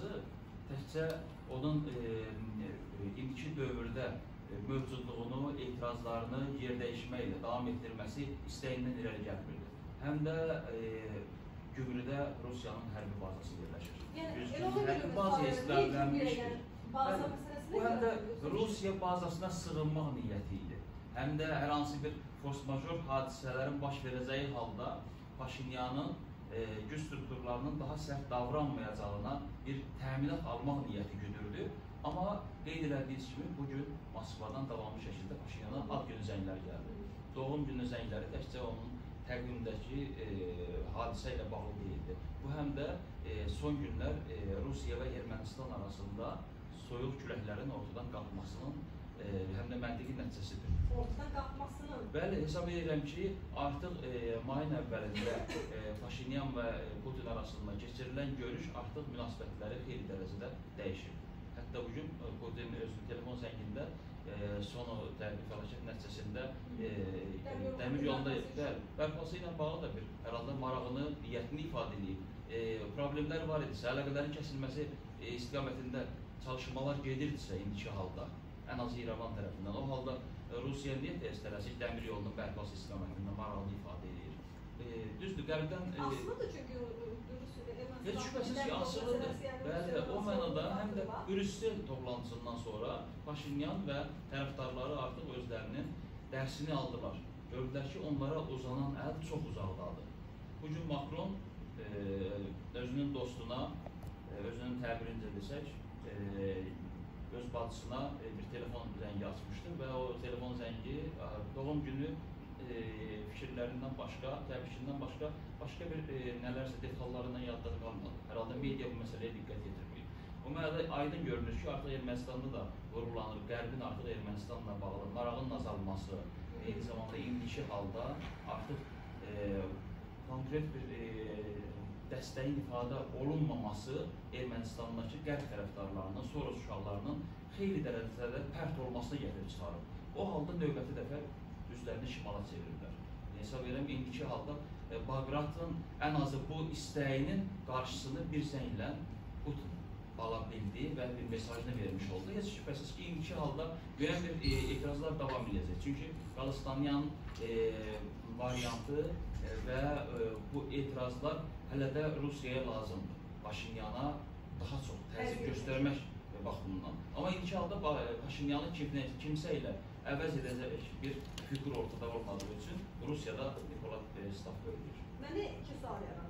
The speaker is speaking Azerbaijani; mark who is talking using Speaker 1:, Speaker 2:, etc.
Speaker 1: etirazı təkcə onun indiki dövrdə mövcudluğunu, etirazlarını yer dəyişməklə davam etdirməsi istəyindən irəli gəlmirdi. Həm də Gümrüdə Rusiyanın hərbi bazası yerləşir. Hərbi bazaya istiqamətlənmişdir. Bu həm də Rusiya bazasına sığınmaq niyyəti idi. Həm də hər hansı bir force-major hadisələrin baş verəcəyi halda Paşinyanın güc strukturlarının daha sərt davranmayacağına bir təminat almaq niyyəti güdürdü. Amma qeyd elədiyiniz kimi bugün Moskvadan davamlı şəkildə Paşinyana ad günü zəngləri gəldi. Doğum günü zəngləri təkcə onun təqvimdəki hadisə ilə bağlı deyildi. Bu həm də son günlər Rusiya və Ermənistan arasında soyuq küləklərin ortadan qalxmasının həm də məntiqi nəticəsidir.
Speaker 2: Ortadan qalxmasının? Bəli,
Speaker 1: hesab edirəm ki, artıq mayın əvvəlində Paşinyan və Putin arasında keçirilən görüş artıq münasibətləri xeyli dərəcədə dəyişir. Hətta bugün Putin özünün telefon zəngində son fəlakət nəticəsində dəmir yolunda bərpası ilə bağlı da bir herhalde marağını, niyyətini ifadə edib. Problemlər var idisə, əlaqələrin kəsilməsi istiqamətində çalışmalar gedirdisə indiki halda, ən azı İrəvan tərəfindən. O halda Rusiya niyə tələsik dəmir yolunun bərpası istiqamətində marağını ifadə edir? Düzdür, qərbdən...
Speaker 2: Asılıdır çünki
Speaker 1: heç şübhəsiz ki, asılıdır. Bəli, o mənada həm də Brüssel toplantısından sonra Paşinyan və tərəfdarları artıq özlərinin dərsini aldılar. Gördülər ki, onlara uzanan əl çox uzaqdadır. Bugün Macron özünün dostuna, özünün təbirincə desək, öz bacısına bir telefon zəngi açmışdır və o telefon zəngi doğum günü fikirlərindən başqa, təbişindən başqa bir nələrsə detallarından yadda qalmadı. Hər halda media bu məsələyə diqqət yetirməyib. O mənada aydın görünür ki, artıq Ermənistanda da vurgulanır, Qərbin artıq Ermənistanla bağlı marağın azalması, eyni zamanda indiki halda artıq konkret bir dəstəyin ifadə olunmaması Ermənistandakı qərb tərəfdarlarının, Soros uşaqlarının xeyli dərəcədə pərt olmasına gətirib çıxarıb. O halda növbəti dəfə üzlərini şimala çevirirlər. Hesab edirəm, indiki halda Bağratın ən azı bu istəyinin qarşısını bir zənglə Putin ala bildi və bir mesajını vermiş oldu. Heç şübhəsiz ki, indiki halda müəyyən bir etirazlar davam edəcək. Çünki Qalstanyan variantı və bu etirazlar hələ də Rusiyaya lazımdır. Paşinyana daha çox təsir göstərmək baxımından. Amma indiki halda Paşinyanı kimsə ilə əvəz edəcək bir figur ortada olmadığı üçün Rusiyada Nikola Stavka ölür.
Speaker 2: Mənə iki sual yaranır.